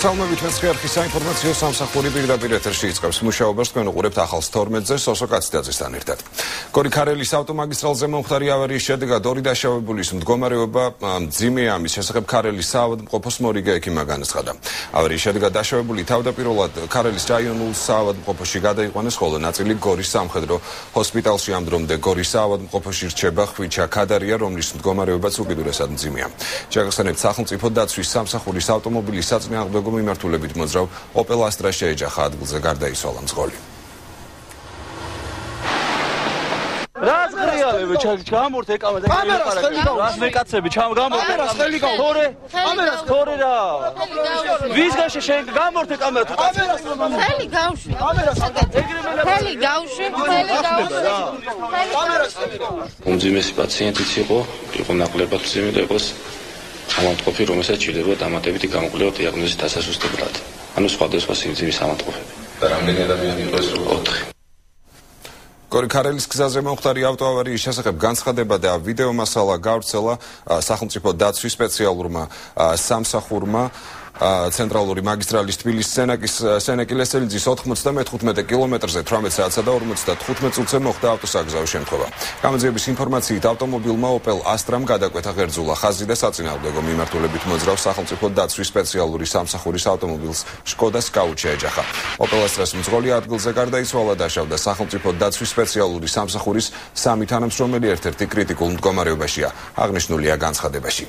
მოგესალმებით მეცხრე არხის საინფორმაციო სამსახური პირდაპირ ეთერში იწყებს მუშაობას თქვენ უყურებთ ახალ 12-ზე სოსო კაცდაძესთან ერთად. გორი ქარელის ავტომაგისტრალზე მომხდარი ავარიის შედეგად ორი დაშავებულის მდგომარეობა მძიმეა, ამის შესახებ ქარელის საავადმყოფოს მორიგე ექიმმა განაცხადა. ავარიის შედეგად დაშავებული თავდაპირველად ქარელის რაიონულ საავადმყოფოში გადაიყვანეს, ხოლო ნაწილი გორის სამხედრო ჰოსპიტალში ამ დრომდე გორის საავადმყოფოში რჩება ხვიჩა ქადარია, რომლის მდგომარეობაც უკიდურესად მძიმეა. შეგახსენებთ, სახელმწიფო დაცვის სამსახურის ავტომობილის საწინააღმდეგო მიმართულებით მოძრავ ოპელ ასტრა შეეჯახა, ადგილზე გარდაიცვალა მძღოლი. რას ღრიალები ჩამორთ ეკამეთ რას მეკაცები გამორთ თორე რა ვის გაშე შენ გამორთ ეკამეთ ხელი გავშვი უმძიმესი პაციენტიც იყო ნაკლებად მძიმე და იყოს ავადმყოფი, რომელსაც ჭირდება დამატებითი გამოკვლევა დიაგნოზის დასასუსტებლად. ანუ სხვადასხვა სიმძიმის ავადმყოფები. და რამდენი ადამიანი იყო ეს? 4. გორი ქარელის გზაზე მომხდარი ავტოავარიის შესახებ განცხადება და ვიდეო მასალა გავრცელა სახელმწიფო დაცვის სპეციალურმა სამსახურმა ცენტრალური მაგისტრალის თბილისის სენაკი ლესელიძის 95 კილომეტრზე 18 საათსა და 55 წუთზე მოხდა ავტოსაგზაო შემთხვევა. გამოძიების ინფორმაციით ავტომობილმა ოპელ ასტრამ გადაკვეთა ღერძულა ხაზი და საწინააღმდეგო მიმართულებით მოძრავ სახელმწიფო დაცვის სპეციალური სამსახურის ავტომობილს შკოდა სკაუჩი შეეჯახა. ოპელ ასტრას მძღოლი ადგილზე გარდაიცვალა, დაშავდა სახელმწიფო დაცვის სპეციალური სამსახურის 3 თანამშრომელი ერთ-ერთი კრიტიკულ მდგომარეობაშია, აღნიშნულია განცხადებაში.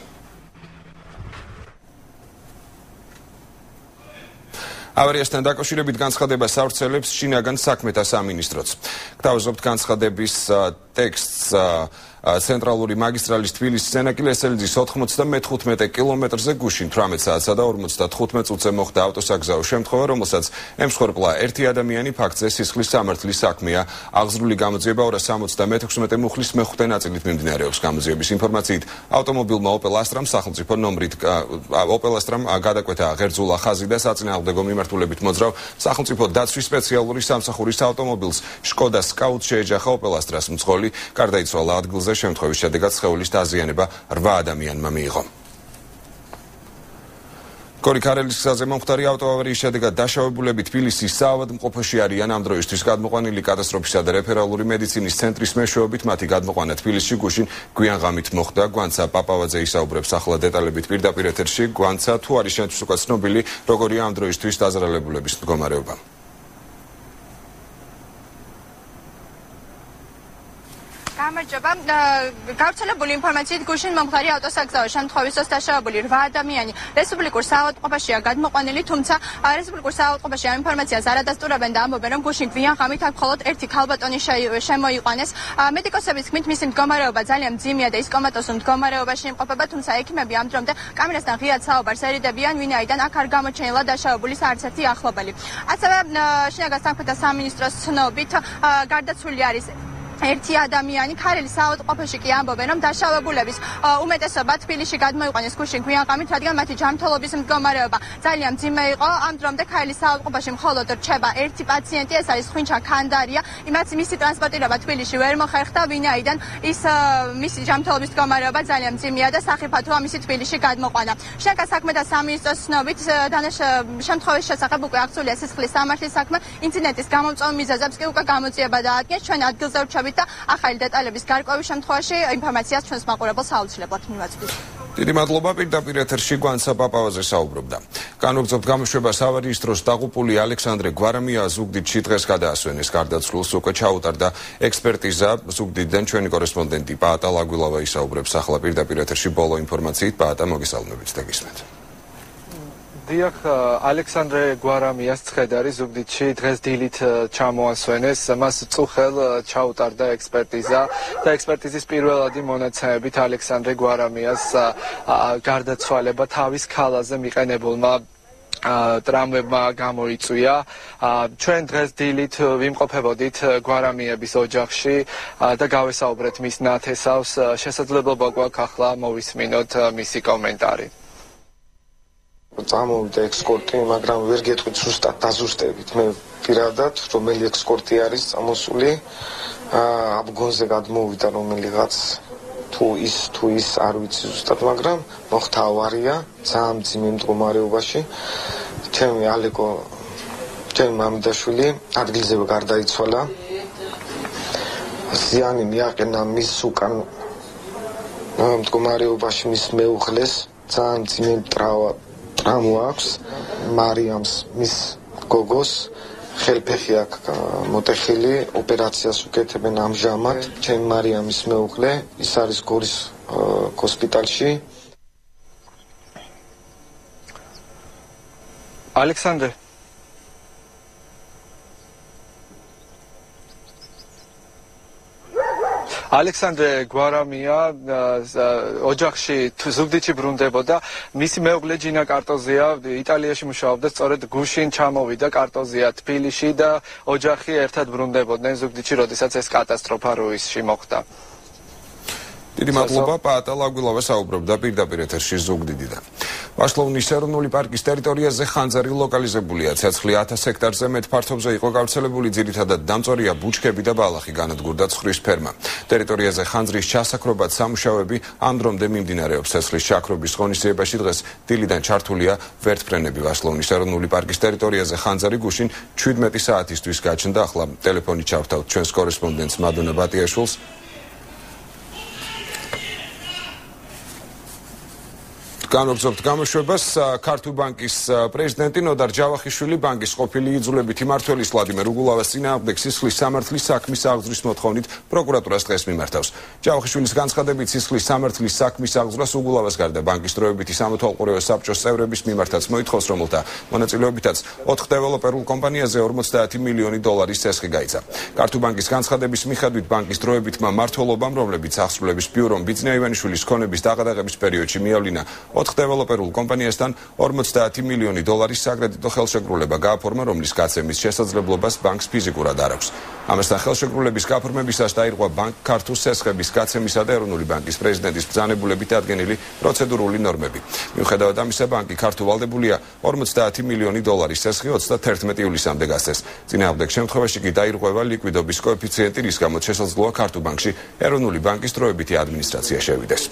ავარიასთან დაკავშირებით განცხადებას ავრცელებს შინაგან საქმეთა სამინისტროც. გთავაზობთ განცხადების ტექსტს ცენტრალური მაგისტრალის თბილისის სენაკი ლესელიძის 95 კილომეტრზე გუშინ 18 საათსა და 55 წუთზე მოხდა ავტოსაგზაო შემთხვევა, რომელსაც ემსხვერპლა ერთი ადამიანი, ფაქტზე სისხლის სამართლის საქმეა. აღზრული გამოძიება 276 მუხლის მეხუთე ნაწილით მიმდინარეობს. გამოძიების ინფორმაციით ავტომობილმა ოპელ ასტრამ სახელმწიფო ნომრით ოპელ ასტრამ გადაკვეთა ღერძულა ხაზი და საწინააღმდეგო მიმართულებით მოძრავ სახელმწიფო დაცვის სპეციალური სამსახურის ავტომობილს შკოდა სკაუჩი შეეჯახა. ოპელ ასტრას მძღოლი გარდაიცვალა ადგილზე. შემთხვევის შედეგად სხეულის დაზიანება 8 ადამიანმა მიიღო. გორი ქარელის გზაზე მომხდარი ავტოავარიის შედეგად დაშავებულები თბილისის საავადმყოფოში არიან. ამ დროისთვის გადმოყვანილი კატასტროფისა და რეფერალური მედიცინის ცენტრის მეშვეობით მათი გადმოყვანა თბილისში გუშინ გვიანღამით მოხდა. გვანცა პაპავაძე ისაუბრებს ახლა დეტალებით პირდაპირ ეთერში. გვანცა, თუ არის შენთვის უკვე ცნობილი, როგორია ამ დროისთვის დაზარალებულების მდგომარეობა? გამარჯობა. გავრცელებული ინფორმაციით გუშინ მომხდარი ავტოსაგზაო შემთხვევის დაშავებული 8 ადამიანი რესპუბლიკურ საავადმყოფოშია გადმოყვანილი, თუმცა რესპუბლიკურ საავადმყოფოში ამ ინფორმაციას არ ადასტურებენ და ამბობენ, რომ გუშინ გვიანღამით აქ მხოლოდ ერთი ქალბატონი შემოიყვანეს. მედიკოსების თქმით, მისი მდგომარეობა ძალიან მძიმეა და ის კომატოსურ მდგომარეობაში იმყოფება, თუმცა ექიმები ამ დრომდე კამერასთან ღიად საუბარს ერიდებიან, ვინაიდან აქ არ გამოჩენილა დაშავებულის არც ერთი ახლობელი. ასევე შინაგან საქმეთა სამინისტროს ცნობით გარდაცვლილი არის ერთი ადამიანი. ქარელის საავადმყოფოში კი ამბობენ, რომ დაშავებულების უმეტესობა თბილისში გადმოიყვანეს გუშინ გვიანღამით, რადგან მათი ჯანმრთელობის მდგომარეობა ძალიან მძიმე იყო. ამ დრომდე ქარელის საავადმყოფოში მხოლოდ რჩება ერთი პაციენტი, ეს არის ხვიჩა ქანდარია. მისი ტრანსპორტირება თბილისში ვერ მოხერხდა, ვინაიდან მისი ჯანმრთელობის მდგომარეობა ძალიან მძიმეა და სახიფათოა მისი თბილისში გადმოყვანა. შინაგან საქმეთა სამინისტროს ცნობით შემთხვევის შესახებ უკვე აღწევია სისხლის სამართლის საქმე. ინციდენტის გამომწვევ მიზეზებს კი უკვე გამოძიება დაადგეს. ჩვენ ადგილზე ვრჩებით და ახალი დეტალების გარკვევის შემთხვევაში ინფორმაციას ჩვენს მაყურებელს აუცილებლად მივაწვდით. დიდი მადლობა. პირდაპირ ეთერში გვანცა პაპავაძე საუბრობდა. განვაგრძობთ გამოშვებას. ავარიის დროს დაღუპული ალექსანდრე გვარამია ზუგდიდში დღეს გადაასვენეს. გარდაცვლილს უკვე ჩაუტარდა ექსპერტიზა. ზუგდიდიდან ჩვენი კორესპონდენტი პაატა ლაგვილავა ისაუბრებს ახლა პირდაპირ ეთერში ბოლო ინფორმაციით. პაატა, მოგესალმებით და გისმენთ. დიახ, ალექსანდრე გვარამიას ცხედარი ზუგდიდში დღეს დილით ჩამოასვენეს. მას წუხელ ჩაუტარდა ექსპერტიზა და ექსპერტიზის პირველადი მონაცემებით ალექსანდრე გვარამიას გარდაცვალება თავის ქალაზე მიყენებულმა ტრამვებმა გამოიწვია. ჩვენ დღეს დილით ვიმყოფებოდით გვარამიების ოჯახში და გავესაუბრეთ მის ნათესავს. შესაძლებლობა გვაქვს ახლა მოვისმინოთ მისი კომენტარი. წამოვიდა ექსკორტი, მაგრამ ვერ გეტყვით ზუსტად დაზუსტებით. მე პირადად რომელი ექსკორტი არის წამოსული, აბგონზე გადმოვიდა რომელიღაც თუ ის არ ვიცი ზუსტად, მაგრამ მოხდა ავარია ძალიან მძიმე მდგომარეობაში ჩემი ალეკო ჩემი მამიდაშვილი ადგილზე გარდაიცვალა. ზიანი მიაყენა მის უკან მდგომარეობაში მის მეუღლეს ძალიან მძიმე ტრავმა აქვს. მარიამს მის გოგოს ხელფეხი აქვს მოტეხილი, ოპერაციას უკეთებენ ამჟამად. ჩემი მარიამის მეუღლე ის არის გორის ჰოსპიტალში. ალექსანდრე გვარამია ოჯახში ზუგდიდში ბრუნდებოდა. მისი მეუღლე ჯინა კარტოზია იტალიაში მუშაობდა, სწორედ გუშინ ჩამოვიდა კარტოზია თბილისში და ოჯახი ერთად ბრუნდებოდნენ ზუგდიდში, როდესაც ეს კატასტროფა რუისში მოხდა. დიდი მადლობა, პაატალა გულავა საუბრობდა პირდაპირ ეთერში ზუგდიდიდან. ვაშლოვნის ეროვნული პარკის ტერიტორიაზე ხანძარი ლოკალიზებულია. ცეცხლი 1000 ჰექტარზე მეტ ფართობზე იყო გავრცელებული, ძირითადად დამწორია ბუჩქები და ბალახი, განადგურდა ცხრის ფერმა. ტერიტორიაზე ხანძრის ჩასაქრობად სამუშაოები ამ დრომდე მიმდინარეობს. ცეცხლის ჩაქრობის ღონისძიებაში დღეს დილიდან ჩართულია ვერტფრენები. ვაშლოვნის ეროვნული პარკის ტერიტორიაზე ხანძარი გუშინ 17 საათისთვის გაჩნდა. ახლა ტელეფონით ჩავთავთ ჩვენს კორესპონდენტს მადონა ბატიაშვილს. განვაგრძობთ გამოშვებას. ქართულ ბანკის პრეზიდენტი ნოდარ ჯავახიშვილი ბანკის ყოფილი იძულებითი მმართველის ვლადიმერ უგულავას წინააღმდეგ სისხლის სამართლის საქმის აღძვრის მოთხოვნით პროკურატურას დღეს მიმართავს. ჯავახიშვილის განცხადებით სისხლის სამართლის საქმის აღძვრას უგულავას გარდა ბანკის დროებითი სამეთვალყურეო საბჭოს წევრების მიმართაც მოითხოვს, რომელთა მონაწილეობითაც 4 დეველოპერულ კომპანიაზე 50 მილიონი დოლარის წესხი გაიცა. ქართულ ბანკის განცხადების მიხედვით ბანკის დროებითმა მმართველობამ, რომლებიც აღსრულების ბიურომ ბიძინა ივანიშვილის ქონების დაყადაღების პერიოდში მიავლინა 4 დეველოპერულ კომპანიასთან 50 მილიონი დოლარის საკრედიტო ხელშეკრულება გააფორმა, რომლის გაცემის შესაძლებლობას ბანკს ფიზიკურად არ აქვს. ამასთან ხელშეკრულების გაფორმებისას დაირღვა ბანკ ქართულ წესხების გაცემისა და ეროვნული ბანკის პრეზიდენტის ბრძანებულებით ადგენილი პროცედურული ნორმები. მიუხედავად ამისა, ბანკი ქართულ ვალდებულია 50 მილიონი დოლარის წესხი 31 ივლისამდე გასცეს. წინააღმდეგ შემთხვევაში კი დაირღვევა ლიკვიდობის კოეფიციენტი, რის გამოც შესაძლოა ქართულ ბანკში ეროვნული ბანკის დროებითი ადმინისტრაცია შევიდეს.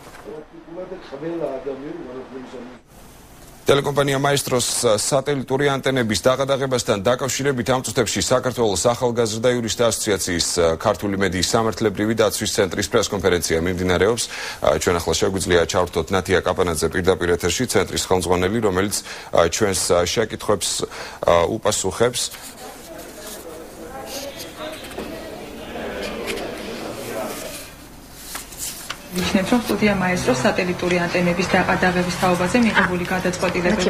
ტელეკომპანია მაესტროს სატელიტური ანტენების დაყადაღებასთან დაკავშირებით ამ წუთებში საქართველოს ახალგაზრდა იურისტთა ასოციაციის ქართული მედიის სამართლებრივი დაცვის ცენტრის პრესკონფერენცია მიმდინარეობს. ჩვენ ახლა შეგვიძლია ჩავთოთ ნათია კაპანაძე პირდაპირ ეთერში, ცენტრის ხელმძღვანელი, რომელიც ჩვენს შეკითხვებს უპასუხებს. ნიშნებს, რომ სტუდია მაესტროს სატელიტური ანტენების დაყადაღების თაობაზე მიღებული გადაწყვეტილებები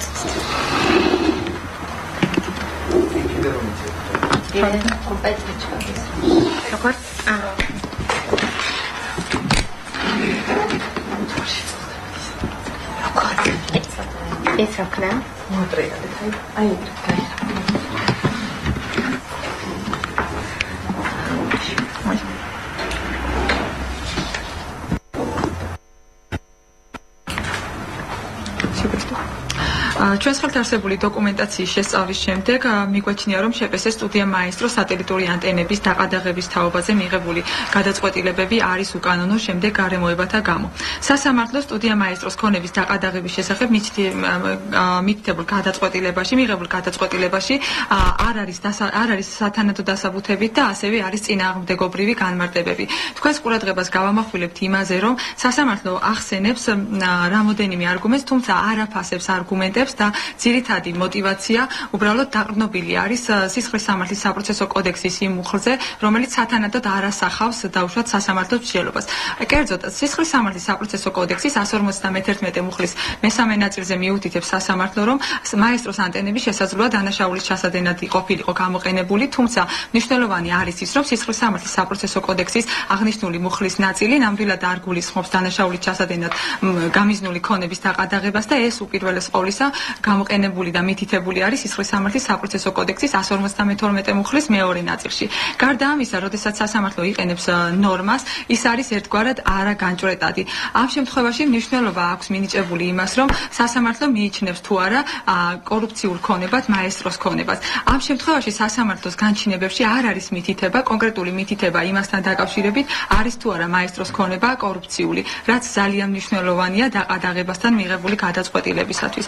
ჩვენს ხელთ არსებული დოკუმენტაციის შესწავლის შემდეგ მიგვაჩნია, რომ შეპესეს სტუდია მაესტროს სატელიტური ანტენების დაყადაღების თაობაზე მიღებული გადაწყვეტილებები არის უკანონო შემდეგ გარემოებათა გამო. სასამართლო სტუდია მაესტროს ქონების დაყადაღების შესახებ მითითებულ გადაწყვეტილებაში, მიღებულ გადაწყვეტილებაში არ არის სათანადო დასაბუთებით და ასევე არის წინააღმდეგობრივი განმარტებები. თქვენს ყურადღებას გავამახვილებთ იმაზე, რომ სასამართლო ახსენებს რამოდენიმე არგუმენტს, თუმცა არ აფასებს არგუმენტებს და ძირითადი мотиваცია უბრალოდ დაყრდნობილი არის სისხლის სამართლის საპროცესო კოდექსის იმ მუხლზე, რომელიც სათანადოდ არ ასახავს დაუშვათ სასამართლოს მსჯელობას. კერძოდ, სისხლის სამართლის საპროცესო კოდექსის 151 მუხლის მესამე ნაწილზე მიუთითებს სასამართლო, რომ მაესტროს ანტენები შესაძლოა დანაშაულის ჩასადენად ყოფილიყო გამოყენებული, თუმცა მნიშვნელოვანი არის ის, რომ სისხლის სამართლის საპროცესო კოდექსის აღნიშნული მუხლის ნაწილი ნამდვილად არ გულისხმობს დანაშაულის ჩასადენად გამიზნული ქონების დაყადაღებას და ეს უპირველეს ყოვლისა გამოყენებული და მითითებული არის სისხლის სამართლის საპროცესო კოდექსის 152 მუხლის მეორე ნაწილში. გარდა ამისა, როდესაც სასამართლო იყენებს ნორმას, ის არის ერთგვარად არაგანჭვრეტადი. ამ შემთხვევაში მნიშვნელობა აქვს მინიჭებული იმას, რომ სასამართლო მიიჩნევს თუ არა კორუფციულ ქონებად მაესტროს ქონებას. ამ შემთხვევაში სასამართლოს განჩინებებში არ არის მითითება, კონკრეტული მითითება იმასთან დაკავშირებით, არის თუ არა მაესტროს ქონება კორუფციული, რაც ძალიან მნიშვნელოვანია დაყადაღებასთან მიღებული გადაწყვეტილებისათვის.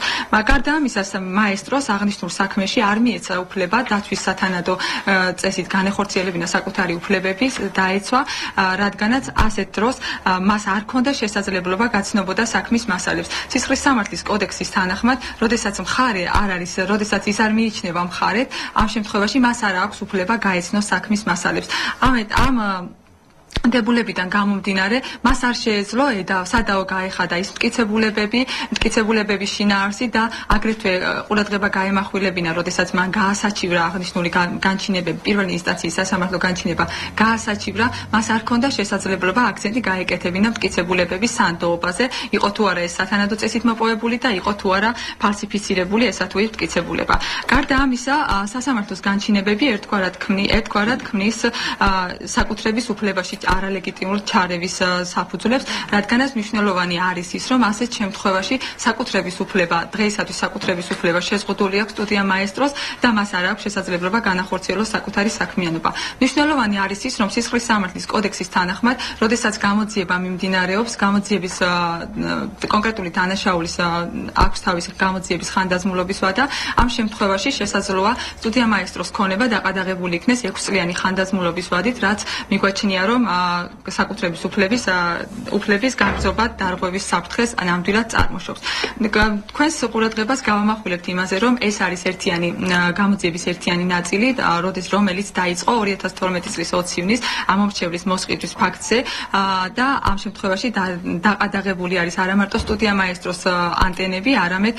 გარდა ამისა, მაესტროს აღნიშნულ საქმეში არ მიეცა უფლება დაცვის სათანადო წესით განეხორციელებინა საკუთარი უფლებები დაეცვა, რადგანაც ასეთ დროს მას არ ჰქონდა შესაძლებლობა გაცნობოდა საქმის მასალებს. სისხლის სამართლის კოდექსის თანახმად, როდესაც მხარე არ არის, როდესაც ის არ მიიჩნევა მხარედ, ამ შემთხვევაში მას არ აქვს უფლება გაეცნოს საქმის მასალებს. ამ დებულებიდან გამომდინარე, მას არ შეეძლო სადაო გაეხადა ის მტკიცებულებების შინაარსი და აგრეთვე ყურადღება გაემახვილებინა, როდესაც მან გაასაჩივრა აღნიშნული განჩინებები, პირველი ინსტანციის სასამართლო განჩინება გაასაჩივრა, მას არ ჰქონდა შესაძლებლობა აქცენტი გაეკეთებინა მტკიცებულებების სანდოობაზე, იყო თუ არა ეს სათანადო წესით მოპოვებული და იყო თუ არა ფალსიფიცირებული ესა თუ ის მტკიცებულება. გარდა ამისა, სასამართლოს განჩინებები ერთგვარად ქმნის საკუთრების უფლებაში არალეგიტიმურ ჩარევის საფუძვლებს, რადგანაც მნიშვნელოვანი არის ის, რომ ასეთ შემთხვევაში საკუთრების უფლება, დღეისათვის საკუთრების უფლება შეზღუდული აქვს სტუდია მაესტროს და მას არ აქვს შესაძლებლობა განახორციელოს საკუთარი საქმიანობა. მნიშვნელოვანი არის ის, რომ სისხლის სამართლის კოდექსის თანახმად, როდესაც გამოძიება მიმდინარეობს, გამოძიების კონკრეტული დანაშაულის აქვს თავისი გამოძიების ხანდაზმულობის ვადა, ამ შემთხვევაში შესაძლოა სტუდია მაესტროს ქონება დაყადაღებული იქნეს 6 წლიანი ხანდაზმულობის ვადით, რაც მიგვაჩნია, რომ საკუთრების უფლების გაგრძობა დარღვევის საფრთხეს ნამდვილად წარმოშობს. თქვენს ყურადღებას გავამახვილებთ იმაზე, რომ ეს არის გამოძიების ერთიანი ნაწილი, რომელიც დაიწყო 2012 წლის 20 ივნისს ამომრჩევლის მოსყიდვის ფაქტზე და ამ შემთხვევაში დაყადაღებული არის არა მარტო სტუდია მაესტროს ანტენები, არამედ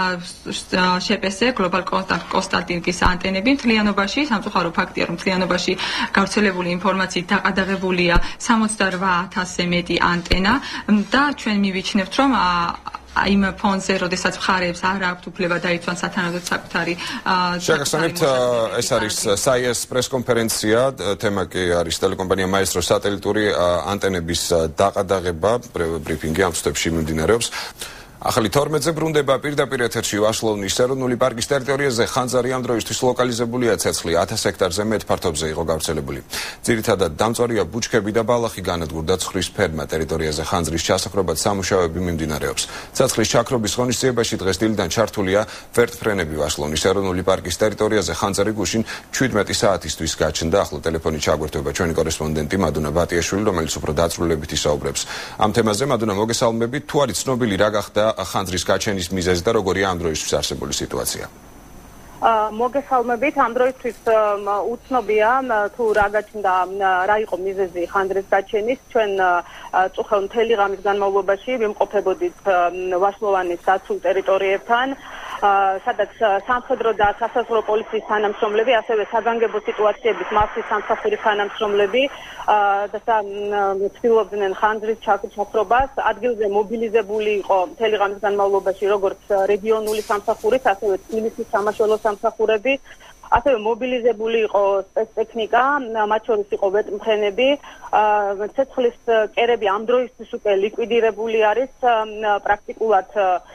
შპს გლობალ კონსტალტინგის ანტენები მთლიანობაში, სამწუხარო ფაქტია, რომ მთლიანობაში გავრცელებული ინფორმაციით დაყადაღებულია 68,000-ზე მეტი ანტენა და ჩვენ მივიჩნევთ, რომ იმ ფონზე, როდესაც მხარეებს არ აქვთ უფლება დაიცვან სათანადოდ საკუთარი შეგახსენებთ, ეს არის საიეს პრესკონფერენცია, თემა კი არის ტელეკომპანია მაესტრო სატელიტური ანტენების დაყადაღება, ბრიფინგი ამ წუთებში მიმდინარეობს. ახალი 12-ზე ბრუნდება პირდაპირ ეთერში ვაშლოვნის ეროვნული პარკის ტერიტორიაზე ხანძარი ამ დროისთვის ლოკალიზებულია ცეცხლი 1000 ჰექტარზე მეტ ფართობზე იყო გავრცელებული. ძირითადად დამწვარია ბუჩქები და ბალახი განადგურდა ცხრის ფერმა ტერიტორიაზე ხანძრის ჩასაქრობად სამუშაოები მიმდინარეობს. ცეცხლის ჩაქრობის ღონისძიებაში დღეს დილიდან ჩართულია ვერტფრენები ვაშლოვნის ეროვნული პარკის ტერიტორიაზე ხანძარი გუშინ 17 საათისთვის გაჩნდა. ახლა ტელეფონი ჩაგვერთვება ჩვენი კორესპონდენტი მადუნა ბატიაშვილი, რომელიც უფრო დაწვრილებით ისაუბრებს. ამ თემაზე მადუნა, მოგესალმებით. თუ არის ცნობილი რა გახდა ხანძრის გაჩენის მიზეზი და როგორია ამ დროისთვის არსებული სიტუაცია? მოგესალმებით, ამ დროისთვის უცნობია თუ რა გაჩნდა, რა იყო მიზეზი ხანძრის გაჩენის. ჩვენ წუხელ მთელი ღამის განმავლობაში ვიმყოფებოდით ვაშლოვანის დაცულ ტერიტორიებთან, სადაც სამხედრო და სასაზღვრო პოლიციის თანამშრომლები, ასევე საგანგებო სიტუაციების მასის სამსახურის თანამშრომლები და ცდილობდნენ ხანძრის ჩაქრობას. ადგილზე მობილიზებული იყო მთელი ღამის განმავლობაში როგორც რეგიონული სამსახურით, ასევე თბილისის სამაშველო სამსახურები, ასევე მობილიზებული იყო სპეცტექნიკა, მათ შორის იყო ვერტმფრენები. ცეცხლის კერები ამ დროისთვის უკვე ლიკვიდირებული არის, პრაქტიკულად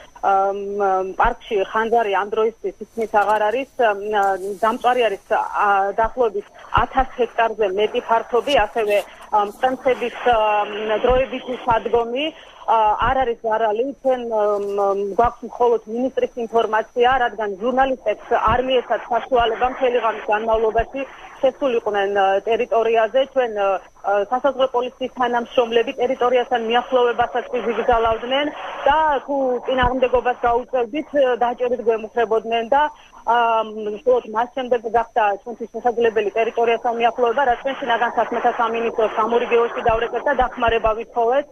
პარკში ხანძარი ამ დროისთვის ისმის აღარ არის, დამწვარი არის დაახლოებით 1000 ჰექტარზე მეტი ფართობი, ასევე მწყემსების დროებითი სადგომი არ არის ზარალი. ჩვენ გვაქვს მხოლოდ მინისტრის ინფორმაცია, რადგან ჟურნალისტებს არ მიეცათ საშუალება მთელი ღამის განმავლობაში შესულიყვნენ ტერიტორიაზე. ჩვენ სასაზღვრო პოლიციის თანამშრომლები ტერიტორიასთან მიახლოვებასაც ვიგზავნდნენ და თუ წინააღმდეგობას გაუწევდით, დაჭერით გვემუქრებოდნენ და მხოლოდ მას შემდეგ გახდა ჩვენთვის შესაძლებელი ტერიტორიასთან მიახლოვება, რაც ჩვენ შინაგან საქმეთა სამინისტროს სამორიგეოში დავრეკეთ და დახმარება ვითხოვეთ.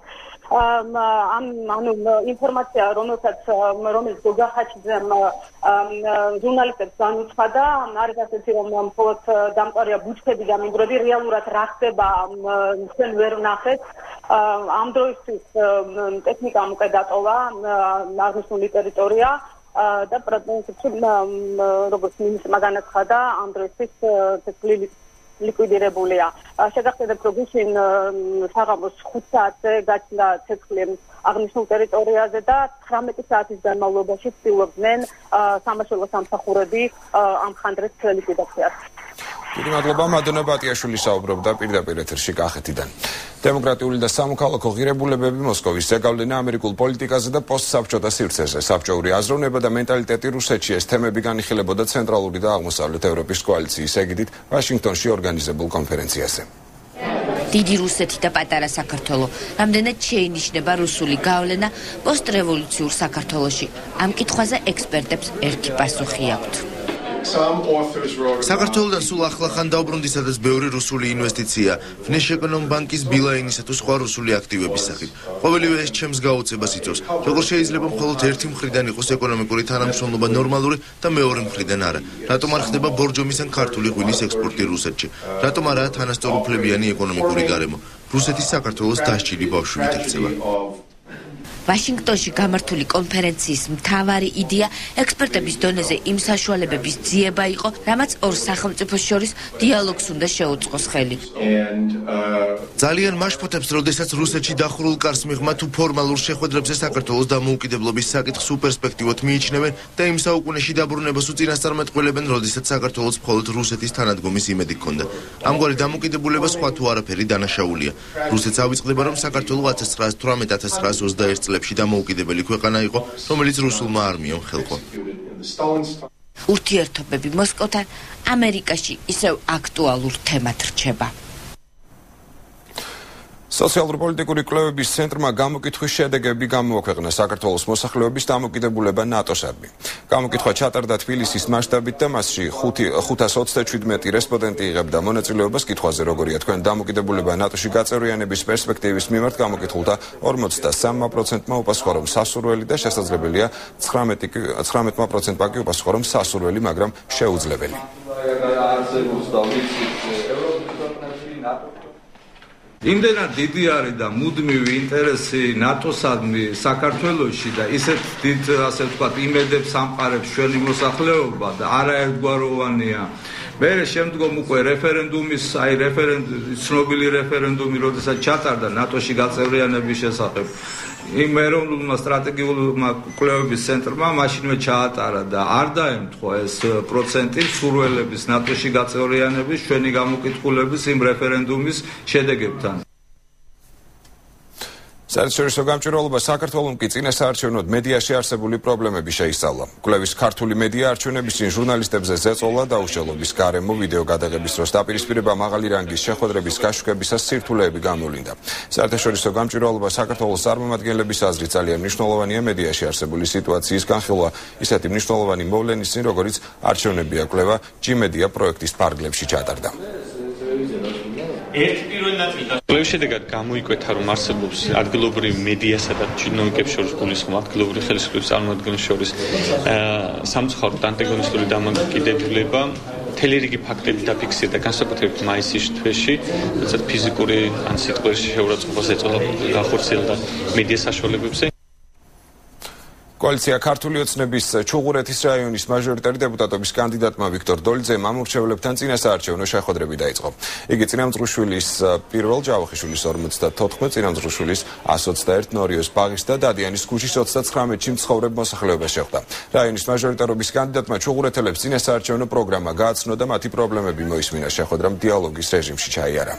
ანუ ინფორმაცია, რომელიც გოგახაჩიძემ ჟურნალისტებს განუცხადა, არის ასეთი, რომ მხოლოდ დამწვარია ბუჩქები და მინდვრები, რეალურად რა ხდება ჩვენ ვერ ვნახეთ. ამ დროისთვის ტექნიკამ უკვე დატოვა აღნიშნული ტერიტორია და პრინციპში როგორც მინისტრმა განაცხადა, ამ დროისთვის ცეცხლი ლიკვიდირებულია. შეგახსენებთ, რომ გუშინ საღამოს 5 საათზე გაჩნდა ცეცხლი აღნიშნულ ტერიტორიაზე და 19 საათის განმავლობაში ცდილობდნენ სამაშველო სამსახურები ამ ხანძრის ლიკვიდაციას. დიდი მადლობა მადონა ბატიაშვილი საუბრობდა პირდაპირ ეთერში კახეთიდან. დემოკრატიული და სამოქალაქო ღირებულებები მოსკოვის ზეგავლენა ამერიკულ პოლიტიკაზე და პოსტსაბჭოთა სივრცეზე. საბჭოური აზროვნება და მენტალიტეტი რუსეთში ეს თემები განიხილებოდა ცენტრალური და აღმოსავლეთ ევროპის კოალიციის ეგიდით ვაშინგტონში ორგანიზებულ კონფერენციაზე. დიდი რუსეთი და პატარა საქართველო. რამდენად შეინიშნება რუსული გავლენა პოსტრევოლუციურ საქართველოში? ამ კითხვაზე ექსპერტებს ერთი პასუხი აქვთ. საქართველოდან სულ ახლახან დაუბრუნდი, სადაც ბევრი რუსული ინვესტიცია, ვნეშეკონომბანკის ბილაინისა თუ სხვა რუსული აქტივების სახით. ყოველივე ეს ჩემს გაოცებას იწვევს. როგორ შეიძლება მხოლოდ ერთი მხრიდან იყოს ეკონომიკური თანამშრომლობა ნორმალური და მეორე მხრიდან არა? რატომ არ ხდება ბორჯომის ან ქართული ღვინის ექსპორტი რუსეთში? რატომ არაა თანასწორუფლებიანი ეკონომიკური გარემო? რუსეთი საქართველოს დასჭილი ბავშვით ექცევა. ვაშინგტონში გამართული კონფერენციის მთავარი იდეა ექსპერტების დონეზე იმ საშუალებების ძიება იყო, რამაც ორ სახელმწიფოს შორის დიალოგს უნდა შეუწყოს ხელი. ძალიან მაშფოთებს, როდესაც რუსეთში დახურულ კარს მიღმა თუ ფორმალურ შეხვედრებზე საქართველოს დამოუკიდებლობის საკითხს უპერსპექტივოდ მიიჩნევენ და იმ საუკუნეში დაბრუნებას უწინასწარმეტყველებენ, როდესაც საქართველოს მხოლოდ რუსეთის თანადგომის იმედი ჰქონდა. ამგვარი დამოუკიდებულება სხვა თუ არაფერი დანაშაულია. რუსეთს ავიწყდება, რომ საქართველო 1918-1921 წლებში დამოუკიდებელი ქვეყანა იყო, რომელიც რუსულმა არმიამ ხელყო. ურთიერთობები მოსკოვთან ამერიკაში ისევ აქტუალურ თემად რჩება. სოციალურ-პოლიტიკური კვლევების ცენტრმა გამოკითხვის შედეგები გამოაქვეყნა საქართველოს მოსახლეობის დამოკიდებულება ნატოსადმი. გამოკითხვა ჩატარდა თბილისის მასშტაბით და მასში 527 რესპონდენტი იღებდა მონაწილეობას კითხვაზე, როგორია თქვენ დამოკიდებულება ნატოში გაწევრიანების პერსპექტივის მიმართ. გამოკითხულთა 43%-მა უპასუხა, რომ სასურველი და შესაძლებელია, 19%-მა კი უპასუხა, რომ სასურველი, მაგრამ შეუძლებელი. იმდენად დიდი არის და მუდმივი ინტერესი ნატოსადმი საქართველოში და ისეთ დიდ, ასე ვთქვათ, იმედებს ამყარებს ჩვენი მოსახლეობა და არაერთგვაროვანია. მერე შემდგომ უკვე რეფერენდუმის, ცნობილი რეფერენდუმი, როდესაც ჩატარდა ნატოში გაწევრიანების შესახებ, იმ ეროვნულმა სტრატეგიულმა კვლევების ცენტრმა მაშინვე ჩაატარა და არ დაემთხვა ეს პროცენტი სურველების ნატოში გაწევრიანების ჩვენი გამოკითხულების იმ რეფერენდუმის შედეგებთან. საერთაშორისო გამჭვირვალობა საქართველოს კი წინასაარჩევნოდ მედიაში არსებული პრობლემები შეისწავლა. კვლევის ქართული მედია არჩევნების წინ ჟურნალისტებზე ზეწოლა და უშუალობის გარემო ვიდეო გადაღების დროს დაპირისპირება მაღალი რანგის შეხვედრების გაშუქებისას სირთულეები გამოვლინდა. საერთაშორისო გამჭვირვალობა საქართველოს წარმომადგენლების აზრით ძალიან მნიშვნელოვანია მედიაში არსებული სიტუაციის განხილვა ისეთი მნიშვნელოვანი მოვლენის წინ, როგორიც არჩევნებია. კვლევა G-Media პროექტის ფარგლებში ჩატარდა. კვლევის შედეგად გამოიკვეთა, რომ არსებობს ადგილობრივ მედიასა და ჩინოვიკებს შორის გულისხმობა, ადგილობრივი ხელისუფლების წარმომადგენლებს შორის სამწუხაროდ ანტაგონისტური დამოკიდებულება. მთელი რიგი ფაქტები დაფიქსირდა განსაკუთრებით მაისის თვეში, როდესაც ფიზიკური ან სიტყვის შეურაცხყოფას ეწოდა განხორციელდა მედია საშუალებებზე. კოალიცია ქართული ოცნების ჩუღურეთის რაიონის მაჟორიტარი დეპუტატობის კანდიდატმა ვიქტორ დოლიძემ ამორჩეულებთან წინასაარჩევნო შეხვედრები დაიწყო. იგი წინამძღვრიშვილის პირველ ჯავახიშვილის 54, წინამძღვრიშვილის 121, ნორიოს ბაღის და დადიანის ქუჩის 39-ში მცხოვრებ მოსახლეობას შეხვდა. რაიონის მაჟორიტარობის კანდიდატმა ჩუღურეთელებს წინასაარჩევნო პროგრამა გააცნო და მათი პრობლემები მოისმინა. შეხვედრამ დიალოგის რეჟიმში ჩაიარა.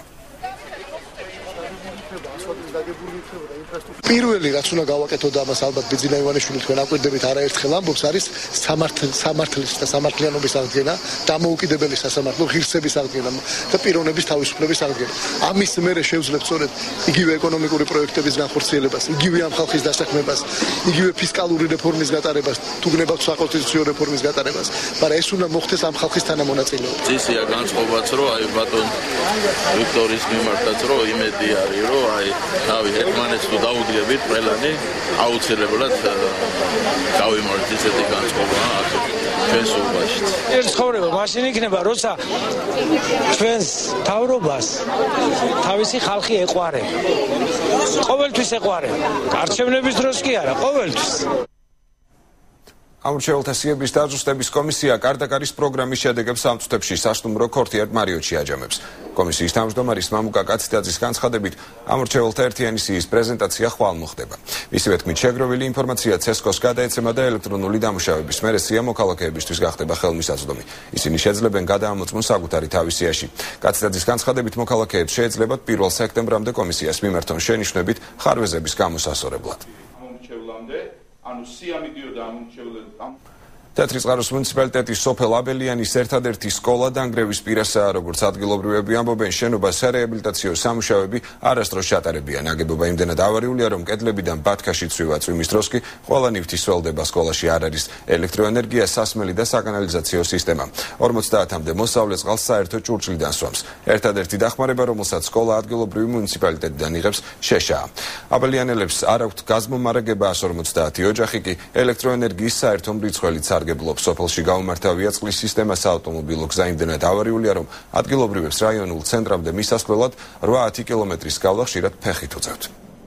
პირველი რაც უნდა გავაკეთო და ამას ალბათ ბიძინა ივანიშვილი თქვენ აკვირდებით არაერთხელ ამბობს, არის სამართლის და სამართლიანობის აღდგენა, დამოუკიდებელი სასამართლო ღირსების აღდგენა და პიროვნების თავისუფლების აღდგენა. ამის მერე შევძლებ სწორედ იგივე ეკონომიკური პროექტების განხორციელებას, იგივე ამ ხალხის დასაქმებას, იგივე ფისკალური რეფორმის გატარებას, თუ გნებავთ საკონსტიტუციო რეფორმის გატარებას, მაგრამ ეს უნდა მოხდეს ამ ხალხის თანამონაწილეობით. წესია განწყობაც, რომ აი ბატონ ვიქტორის მიმართაც რომ იმედი არის, რომ აი თავი ერთმანეთს თუ დაუდგებით ყველანი აუცილებლად გავიმართოთ ესეთი განწყობა ჩვენს უბანში. ეს ცხოვრება მაშინ იქნება, როცა ჩვენს თავრობას თავისი ხალხი ეყვარება. ყოველთვის ეყვარება. არჩევნების დროს კი არა, ყოველთვის. ამორჩეულთა სიების დაზუსტების კომისია კარდაკარის პროგრამის შედეგებს ამ წუთებში სასტუმრო ქორთიარ მარიოტში აჯამებს. კომისიის თავმჯდომარის მამუკა კაციტაძის განცხადებით, ამორჩეულთა ერთიანი სიის პრეზენტაცია ხვალ მოხდება. მისივე თქმით, შეგროვილი ინფორმაცია ცესკოს გადაეცემა და ელექტრონული დამუშავების მერე სია მოქალაქეებისთვის გახდება ხელმისაწვდომი. ისინი შეძლებენ გადაამოწმონ საკუთარი თავის სიაში. კაციტაძის განცხადებით, მოქალაქეებს შეეძლებათ 1 სექტემბრამდე კომისიას მიმართონ შენიშვნებით ხარვეზების გამოსასწორებლად. თეთრი წყაროს მუნიციპალიტეტის სოფელ აბელიანის ერთადერთი სკოლა დანგრევის პირასაა, როგორც ადგილობრივები ამბობენ, შენობას სარეაბილიტაციო სამუშაოები არასდროს ჩატარებია. ნაგებობა იმდენად ავარიულია, რომ კედლებიდან ბათქაში ცვივა წვიმის დროს კი ყველა ნივთი სველდება. სკოლაში არ არის ელექტროენერგია, სასმელი და საკანალიზაციო სისტემა. 50-მდე მოსავლე წყალს საერთო ჭურჭლიდან სვამს. ერთადერთი დახმარება, რომელსაც სკოლა ადგილობრივი მუნიციპალიტეტიდან იღებს, შეშაა. აბელიანელებს არ აქვთ გაზმომარაგება 150 ოჯახი კი ელექტროენერგიის საერთო მრიცხველი სოფელში გაუმართავია წყლის სისტემა, საავტომობილო გზა იმდენად ავარიულია, რომ ადგილობრივებს რაიონულ ცენტრამდე მისასვლელად 8-10 კილომეტრის გავლა ხშირად ფეხით უწევთ.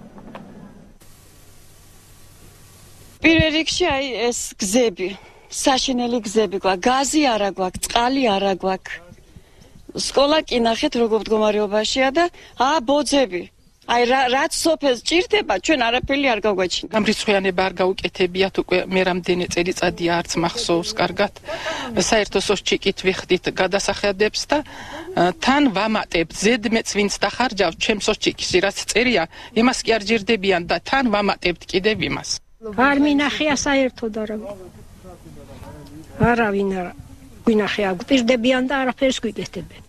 პირველ რიგში ეს გზები, საშინელი გზები გვაქვს, გაზი არა გვაქვს, წყალი არა გვაქვს. სკოლა კი ნახეთ როგორ მდგომარეობაშია და ბოძები. აი რაც სოფელს ჭირდება, ჩვენ არაფერი არ გავგვაჩინეთ. გამრიცხვიანება არ გაუკეთებიათ უკვე მე რამდენი წელიწადია არც მახსოვს კარგად. საერთო სოჭი ვიხდით გადასახადებს და თან ვამატებთ ზედმეც ვინც დახარჯავთ ჩემს სოჭიკში რაც წერია, იმას კი არ ჯერდებიან და თან ვამატებთ კიდევ იმას. არ მინახია საერთოდ არა. არავინ არ გვინახია, გვპირდებიან და არაფერს გვიკეთებენ.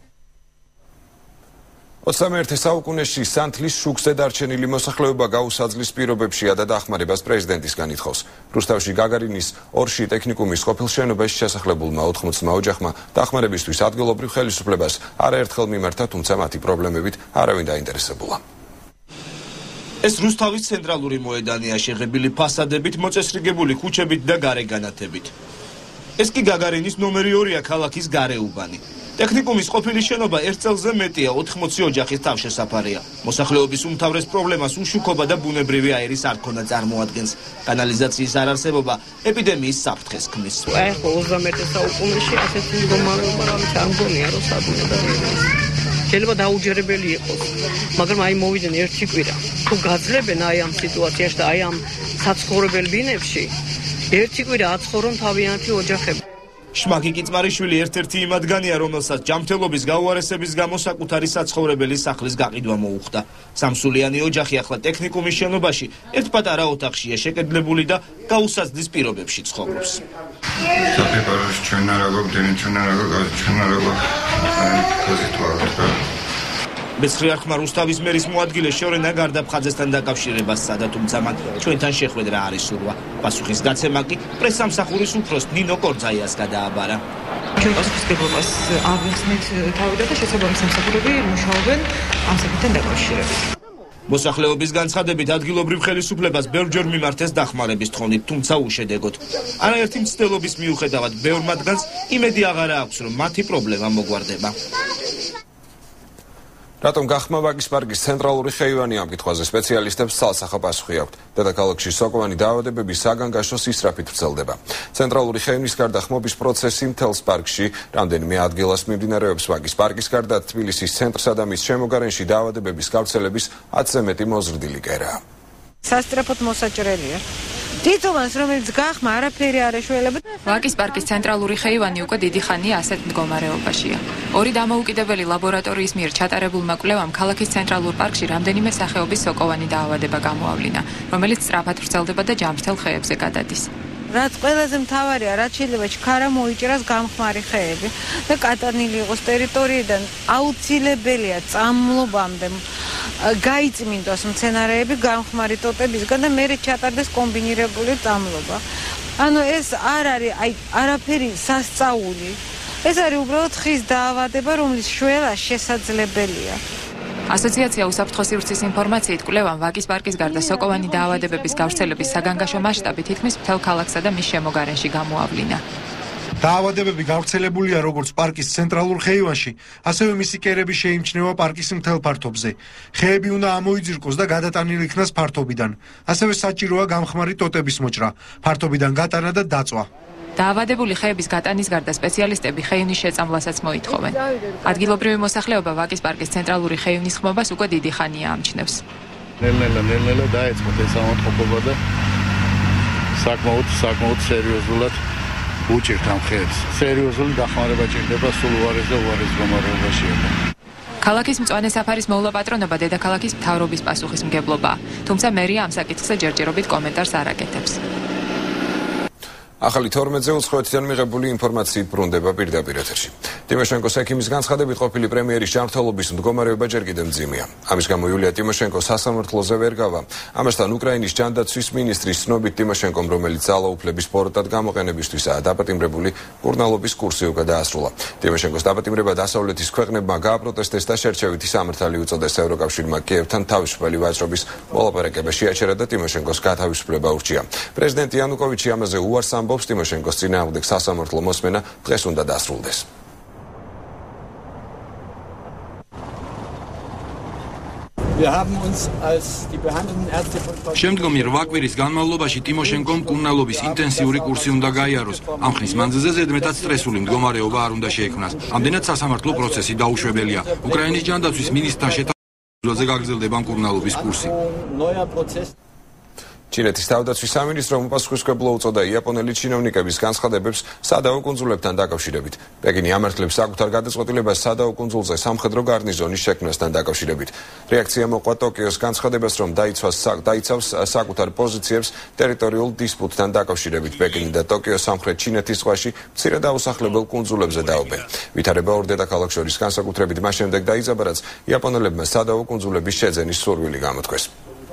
21 საუკუნეში სანთლის შუქზე დარჩენილი მოსახლეობა გაუსაძლის პირობებშია და დახმარებას პრეზიდენტისგან ითხოვს. რუსთავში გაგარინის ორში ტექნიკუმის ყოფილ შენობაში შესახლებულმა 80 ოჯახმა დახმარებისთვის ადგილობრივ ხელისუფლებას არაერთხელ მიმართა, თუმცა მათი პრობლემებით არავინ დაინტერესებულა. ეს რუსთავის ცენტრალური მოედანია, შეღებილი ფასადებით, მოწესრიგებული ქუჩებით და გარეგანათებით. ეს კი გაგარინის ნომერი 2-ია ქალაქის გარეუბანი. ტექნიკუმის ყოფილი შენობა 1 წელზე მეტია 80 ოჯახის თავშესაფარია. მოსახლეობის უმთავრეს პრობლემას უშუქობა და ბუნებრივი აირის არქონა წარმოადგენს. კანალიზაციის არარსებობა ეპიდემიის საფრთხეს ქმნის. აი ხო 21 საუკუნეში ასეთი მდგომარეობა რამით არ მგონია რომ საბუნებრივია. შეიძლება დაუჯერებელი იყოს, მაგრამ აი მოვიდნენ ერთი კვირა. თუ გაძლებენ აი ამ სიტუაციაში და აი ამ საცხოვრებელ ბინებში, ერთი კვირა აცხოვრონ თავიანთი ოჯახები. შმაკი კიწმარიშვილი ერთ-ერთი იმ ადგანია, რომელსაც ჯანმრთელობის გაუარესების გამო საკუთარი საცხოვრებელი სახლის გაყიდვა მოუხდა. სამსულიანი ოჯახი ახლა ტექნიკუმის შენობაში ერთ პატარა ოთახშია შეკედლებული და გაუსაძლის პირობებში ცხოვრობს. საფეხურში ჩვენ არ გვაქვს, ჩვენ არ გვაქვს. მეცხრე-არხმა რუსთავის მერის მოადგილე შორენა გარდაფხაძესთან დაკავშირებას სცადა, თუმცა მან ჩვენთან შეხვედრა არ ისურვა. პასუხის გაცემა კი პრესამსახურის უფროს ნინო კორძაიას გადააბარა. ჩვენ პასუხისმგებლობას აღიხსნით თავიდან და შესაბამის სამსახურები მუშაობენ ამ საკითხთან დაკავშირებით. მოსახლეობის განცხადებით ადგილობრივ ხელისუფლებას ბევრჯერ მიმართეს დახმარების თხოვნით, თუმცა უშედეგოდ. არაერთი მცდელობის მიუხედავად ბევრ მათგანს იმედი აღარა აქვს, რომ მათი პრობლემა მოგვარდება. რატომ გახმა ვაკის პარკის ცენტრალური ხეივანი ამ კითხვაზე სპეციალისტებს ცალსახა პასუხი აქვთ. დედაქალაქში სოკოვანი დაავადებები საგანგაშოს ისრაფით ვრცელდება. ცენტრალური ხეივნის გარდა ხმობის პროცესი მთელს პარკში რამდენიმე ადგილას მიმდინარეობს. ვაკის პარკის გარდა თბილისის ცენტრსა და მის შემოგარენში დაავადებების გავრცელების 10-ზე მეტი მოზრდილი კერაა. სასტრაფოდ მოსაჭრელია. თითოეულს რომელიც გახმა არაფერი არ ეშველება. ვაკის პარკის ცენტრალური ხეივანი უკვე დიდი ხანია ასეთ მდგომარეობაშია. ორი დამოუკიდებელი ლაბორატორიის მიერ ჩატარებულმა კვლევამ ქალაქის ცენტრალურ პარკში რამდენიმე სახეობის სოკოვანი დაავადება გამოავლინა, რომელიც სწრაფად ვრცელდება და ჯანმრთელ ხეებზე გადადის. რაც ყველაზე მთავარია, რაც შეიძლება ჩქარა მოიჭრას გამხმარი ხეები და კატანილი იყოს ტერიტორიიდან, აუცილებელია წამლობამდე გაიწმინდოს მცენარეები გამხმარი ტოტებისგან და მერე ჩატარდეს კომბინირებული წამლობა. ანუ ეს არ არის არაფერი სასწაული. ეს არის უბრალოდ ხის დაავადება, რომლის შველა შესაძლებელია. ასოციაცია უსაფრთხო სივრცის ინფორმაციით კვლევამ ვაკის პარკის გარდა სოკოვანი დაავადებების გავრცელების საგანგაშო მასშტაბი თითქმის მთელ ქალაქსა და მის შემოგარენში გამოავლინა. დაავადებები გავრცელებულია როგორც პარკის ცენტრალურ ხეივანში, ასევე მისი კერები შეიმჩნევა პარკის მთელ ფართობზე. ხეები უნდა ამოიძირკოს და გადატანილი იქნას ფართობიდან. ასევე საჭიროა გამხმარი ტოტების მოჭრა, ფართობიდან გატანა და დაწვა. დაავადებული ხეების გატანის გარდა სპეციალისტები ხეივნის შეწამვლასაც მოითხოვენ. ადგილობრივი მოსახლეობა ვაკის პარკის ცენტრალური ხეივნის ხმობას უკვე დიდი ხანია ამჩნევს. ნელ-ნელა დაეწყოთ ეს ავადმყოფობა და საკმაოდ სერიოზულად უჭირთ ამ ხეებს. სერიოზული დახმარება ჭირდება სულ უარეს და უარეს გამარჯვებაშია. ქალაქის მწვანე საფარის მოვლა პატრონობა დედაქალაქის მთავრობის პასუხისმგებლობაა, თუმცა მერია ამ საკითხზე ჯერჯერობით კომენტარს არ აკეთებს. ახალი 12-ზე უცხოეთიდან მიღებული ინფორმაციით ბრუნდება პირდაპირ ეთერში. ტიმოშენკოს ექიმის განცხადებით ყოფილი პრემიერის ჯანმრთელობის მდგომარეობა ჯერ კიდევ მძიმეა. ამის გამო იულია ტიმოშენკო სასამართლოზე ვერ გავა. ამასთან უკრაინის ჯანდაცვის მინისტრის ცნობით ტიმოშენკომ, რომელიც ძალაუფლების პორტად გამოყენებისთვისაა დაპატიმრებული, კურნალობის კურსი უკვე დაასრულა. ტიმოშენკოს დაპატიმრება დასავლეთის ქვეყნებმა გააპროტესტეს და შერჩევითი სამართალი უწოდეს ევროკავშირმა კიევთან თავისუფალი ვაჭრობის მოლაპარაკება შეაჩერა და ტიმოშენკოს გათავისუფლება ურჩია. პრეზიდენტ იანუკოვიჩი ამაზე უარს ამბობს. ტიმოშენკოს წინააღმდეგ სასამართლო მოსმენა დღეს უნდა დასრულდეს. შემდგომი 8 კვირის განმავლობაში ტიმოშენკომ კურნალობის ინტენსიური კურსი უნდა გაიაროს. ამ ხნის მანძილზე ზედმეტად სტრესული მდგომარეობა არ უნდა შეექმნას. ამდენად სასამართლო პროცესი დაუშვებელია. უკრაინის ჯანდაცვის მინისტრთან შეთანხმებაზე გაგრძელდება კურნალობის კურსი. ჩინეთის თავდაცვის სამინისტრომ უპასუხისმგებლო უწოდა იაპონელი ჩინოვნიკების განცხადებებს სადაო კუნძულებთან დაკავშირებით. პეკინი ამართლებს საკუთარ გადაწყვეტილებას სადაო კუნძულზე სამხედრო გარნიზონის შექმნასთან დაკავშირებით. რეაქცია მოყვა ტოკიოს განცხადებას, რომ დაიცავს საკუთარ პოზიციებს ტერიტორიულ დისპუტთან დაკავშირებით. პეკინი და ტოკიო სამხრეთ ჩინეთის ზღვაში მცირე დაუსახლებელ კუნძულებზე დაობენ. ვითარება ორ დედაქალაქს შორის განსაკუთრებით მას შემდეგ დაიძაბა, რაც იაპონელებმა სადაო კუნძულების შეძენის სურვილი გამოთქვეს.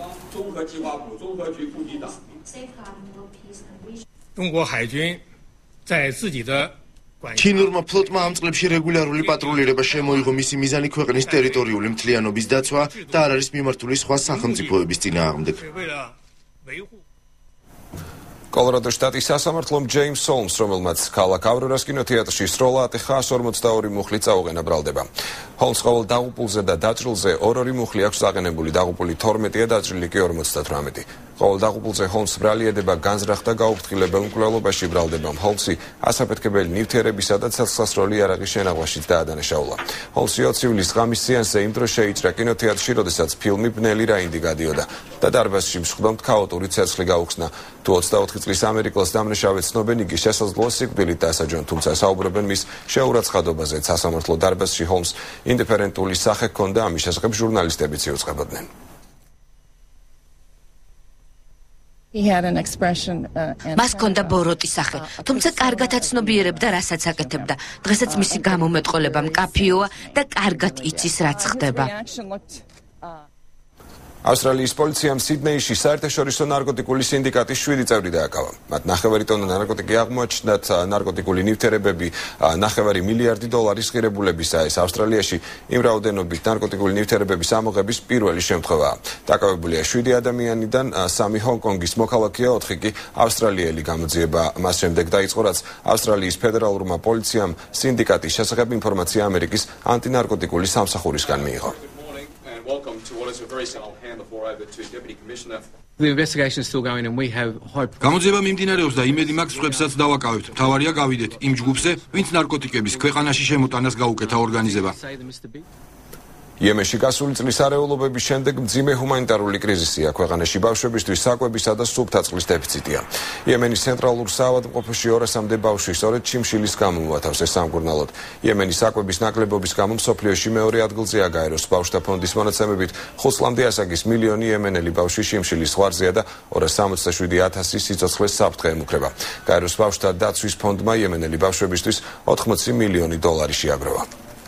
ჩინურმა ფლოტმა ამ წლებში რეგულარული პატრულირება შემოიღო მისი მიზანი ქვეყნის ტერიტორიული მთლიანობის დაცვა და არ არის მიმართული სხვა სახელმწიფოების წინააღმდეგ. კოლორადო შტატის სასამართლომ ჯეიმს სოლმს, რომელმაც ქალაქ ავრორას კინოთეატრში სროლა ატეხა 142 მუხლი წაუღენა ბრალდება. ჰოლმს ყოველ დაღუპულზე და დაჭრილზე 2 მუხლი აქვს აღენებული, დაღუპული 12-ია, დაჭრილი კი 58. ყოველ დაღუპულზე ჰოლმს ბრალი ედება განზრახ და გაუფრთხილებელ მკვლელობაში ბრალდება. ჰოლმსი ასაფეთქებელი ნივთიერებისა და ცეცხლსასროლი იარაღის შენაღვაშით დაადანაშაულა. ჰოლმსი 20 ივლისს ღამის სეანსზე იმ დროს შეიჭრა კინოთეატრში, როდესაც ფილმი ბნელი რაინდი გადიოდა და დარბაზში მსხვდომთ ქაოტური ცეცხლი გაუხსნა. თუ 24 წლის ამერიკელს დამნაშავედ ცნობენ, იგი შესაძლოა სიკვდილით დასაჯონ, თუმცა საუბრობენ მის შეურაცხყოფაზე. სასამართლო დარბაზში ჰოლმს ინდიფერენტული სახე ჰქონდა, ამის შესახებ ჟურნალისტებიც იუწყებოდნენ. მას ჰქონდა ბოროტი სახე, თუმცა კარგად აცნობიერებდა, რასაც აკეთებდა. დღესაც მისი გამომეტყველება მკაფიოა და კარგად იცის, რაც ხდება. ავსტრალიის პოლიციამ სიდნეიში საერთაშორისო ნარკოტიკული სინდიკატის 7 წევრი დააკავა. მათ 9 ტონა ნარკოტიკი აღმოაჩნდათ, ნარკოტიკული ნივთიერებები 9 მილიარდი დოლარის ღირებულებისა. ეს ავსტრალიაში იმ რაოდენობით ნარკოტიკული ნივთიერებების ამოღების პირველი შემთხვევაა. დაკავებულია 7 ადამიანიდან 3 ჰონგ-კონგის მოქალაქეა, 4 კი ავსტრალიელი. გამოძიება მას შემდეგ დაიწყო, რაც ავსტრალიის ფედერალურმა პოლიციამ სინდიკატის შესახებ ინფორმაცია ამერიკის ანტინარკოტიკული სამსახურისგან მიიღო. Welcome to what is a very I'll hand the floor over to Deputy Commissioner. The investigation is still going and we have hope. გამოძიება მიმდინარეობს და იმედი მაქვს სხვებსაც დავაკავებთ. მთავარია გავიდეთ იმ ჯგუფზე, ვინც ნარკოტიკების ქვეყანაში შემოტანას გაუკეთა ორგანიზება. იემენში გასული წლის არეულობების შემდეგ მძიმე ჰუმანიტარული კრიზისია. ქვეყანაში ბავშვებისთვის საკვებისა და სუფთა წყლის დეფიციტია. იემენის ცენტრალურ საავადმყოფოში 200-მდე ბავშვი სწორედ ჩიმშილის გამო მოათავსეს სამკურნალოდ. იემენის საკვების ნაკლებობის გამო მსოფლიოში მეორე ადგილზეა გაეროს ბავშვთა ფონდის მონაცემებით 500-მდე ასაკის მილიონი იემენელი ბავშვი ჩიმშილის ზღვარზეა და 267,000 სიცოცხლეს საფრთხე ემუქრება. გაეროს ბავშვთა დაცვის ფონდმა იემენელი ბავშვებისთვის 80 მილიონი დოლარი შეაგროვა.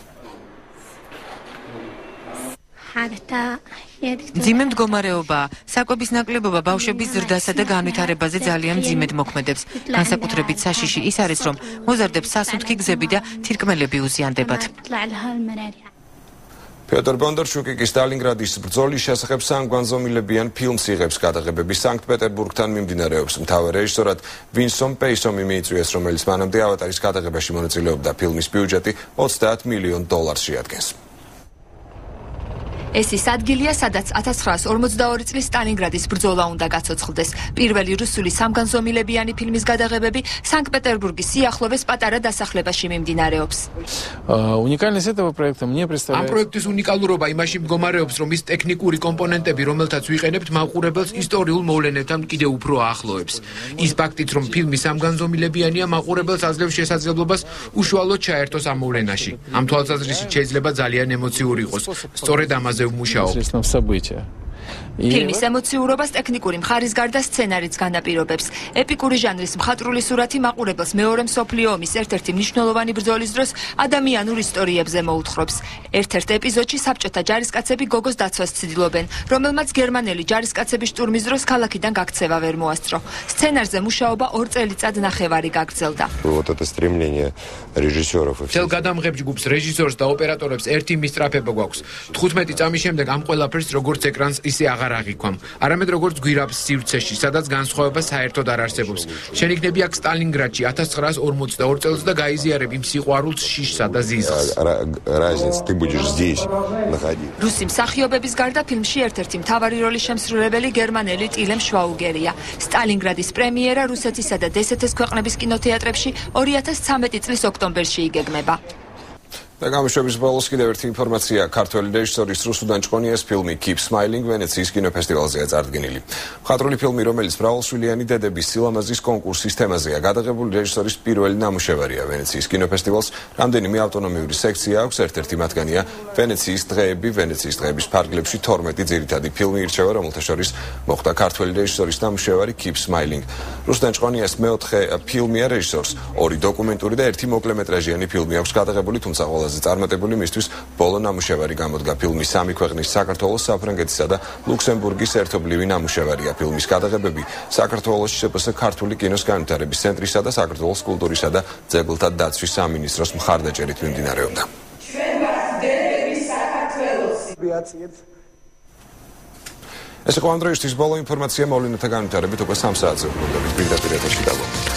მძიმე მდგომარეობაა. საკვების ნაკლებობა ბავშვების ზრდასა და განვითარებაზე ძალიან მძიმედ მოქმედებს. განსაკუთრებით საშიში ის არის, რომ მოზარდებს სასუნთქი გზები და თირკმელები უზიანდებათ. Piotr Bondarchuk კი სტალინგრადის ბრძოლის შესახებ სამგანზომილებიან ფილმს იღებს გადაღებების სანქტ-პეტერბურგთან მიმდინარეობს. მთავარ რეჟისორად ვინსონ პეისომი მიიწვიეს, რომელიც მანამდე ავატარის გადაღებაში მონაწილეობდა. ფილმის ბიუჯეტი $30 მილიონ შეადგენს. ეს ის ადგილია, სადაც 1942 წლის სტალინგრადის ბრძოლა უნდა გაცოცხლდეს. პირველი რუსული სამგანზომილებიანი ფილმის გადაღებები სანქტ-პეტერბურგის სიახლოვეს პატარა დასახლებაში მიმდინარეობს. Уникальность этого проекта мне ამ представляет პროექტის უნიკალურობა იმაში მდგომარეობს, რომ ის ტექნიკური კომპონენტები, რომელთაც ვიყენებთ, მაყურებელს ისტორიულ მოვლენებთან კიდევ უფრო აახლოებს. ის ფაქტიც, რომ ფილმი სამგანზომილებიანია, მაყურებელს აძლევს შესაძლებლობას უშუალოდ ჩაერთოს ამ მოვლენაში. ამ თვალსაზრისით შეიძლება ძალიან ემოციური იყოს. სწორედ ამაზე непосредственно в события. ფილმის ემოციურობას ტექნიკური მხარის გარდა სცენარიც განაპირობებს. ეპიკური ჟანრის მხატვრული სურათი მაყურებელს მეორე მსოფლიო ომის ერთ-ერთი მნიშვნელოვანი ბრძოლის დროს ადამიანურ ისტორიებზე მოუთხრობს. ერთ-ერთ ეპიზოდში საბჭოთა ჯარისკაცები გოგოს დაცვას ცდილობენ, რომელმაც გერმანელი ჯარისკაცების შტურმის დროს ქალაქიდან გაქცევა ვერ მოასწრო. სცენარზე მუშაობა 2 წელიწად ნახევარი გაგრძელდა. Вот это стремление режиссеров и მთელ გადამღებ ჯგუფს, რეჟისორს და ოპერატორებს ერთი მისწრაფება გვაქვს. 15 წამის შემდეგ ამ ყველაფერს როგორც ეკრანს ისე აღარ აღიქვამ. არამედ როგორც გვირაბს სივრცეში, სადაც განსხვავება საერთოდ არ არსებობს. შენიქნები აქ სტალინგრადში 1942 წელს და გაიზიარებ იმ სიყვარულს, შიშსა და ზიზღს. разница, ты будешь здесь находить. რუსი მსახიობების გარდა ფილმში ერთ-ერთი მთავარი როლის შემსრულებელი გერმანელი ტილემ შვაუგერია. სტალინგრადის პრემიერა რუსეთისა და დსთ-ის ქვეყნების კინოთეატრებში 2013 წლის ოქტომბერში იგეგმება. და გამშვების ბოლოს კიდევ ერთი ინფორმაცია. ქართველი რეჟისორის რუსუდან ჭყონიას ფილმი Keep Smiling ვენეციის კინოფესტივალზეა წარდგენილი. მხატვრული ფილმი, რომელიც მრავალშვილიანი დედების სილამაზის კონკურსის თემაზეა გადაღებული, რეჟისორის პირველი ნამუშევარია ვენეციის კინოფესტივალს. რამდენიმე ავტონომიური სექცია აქვს, ერთ-ერთი მათგანია ვენეციის დღეები. ვენეციის დღეების ფარგლებში 12 ძირითადი ფილმი ირჩევა, რომელთა შორის მოხვდა ქართველი რეჟისორის ნამუშევარი Keep Smiling. რუსუდან ჭყონიას მეოთხე ფილმია რეჟისორს. 2 დოკუმენტური და 1 მოკლემეტრაჟიანი ფილმი აქვს გადაღებული, თუმცა წარმატებული მისთვის ბოლო ნამუშევარი გამოდგა. ფილმი 3 ქვეყნის საქართველოს, საფრანგეთისა და ლუქსემბურგის ერთობლივი ნამუშევარია. ფილმის გადაღებები საქართველოს შპს ქართული კინოს განვითარების ცენტრისა და საქართველოს კულტურისა და ძეგლთა დაცვის სამინისტროს მხარდაჭერით მიმდინარეობდა. ეს იყო ამ დროისთვის ბოლო ინფორმაცია მოვლენათა განვითარებით უკვე 3 საათზე. პირდაპირ ეთერში დაგვაქვს.